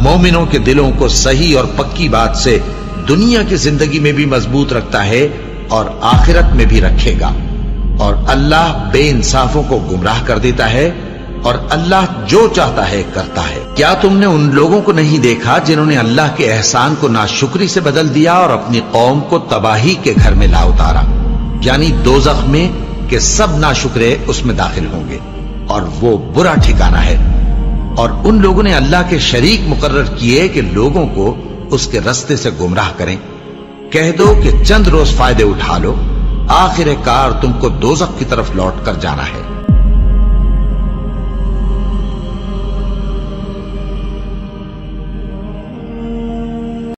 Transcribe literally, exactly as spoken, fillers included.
मोमिनों के दिलों को सही और पक्की बात से दुनिया की जिंदगी में भी मजबूत रखता है और आखिरत में भी रखेगा। और अल्लाह बेइंसाफों को गुमराह कर देता है और अल्लाह जो चाहता है करता है। क्या तुमने उन लोगों को नहीं देखा जिन्होंने अल्लाह के एहसान को नाशुक्री से बदल दिया और अपनी कौम को तबाही के घर में ला उतारा, यानी दोज़ख में कि सब नाशुक्रे उसमें दाखिल होंगे और वो बुरा ठिकाना है। और उन लोगों ने अल्लाह के शरीक मुकर्रर किए कि लोगों को उसके रास्ते से गुमराह करें। कह दो कि चंद रोज फायदे उठा लो, आखिर कार तुमको दोज़ख की तरफ लौट कर जाना है।